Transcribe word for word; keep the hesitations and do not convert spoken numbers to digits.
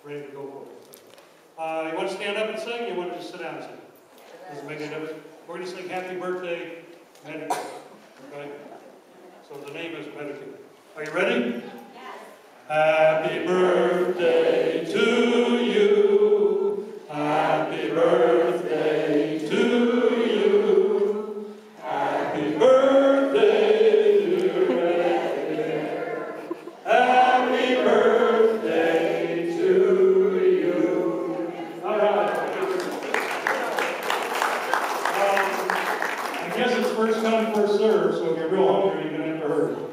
ready to go for it. Uh, you want to stand up and sing, or you want to just sit down and sing? Doesn't make any difference. We're going to sing Happy Birthday, Medicare. Okay? So the name is Medicare. Are you ready? Yes. Happy birthday to you. Happy birthday to you. Happy birthday, dear Medicare. Happy birthday to you. All right. Um, I guess it's first come, first served, so if you're real hungry, you're going to have to hurry.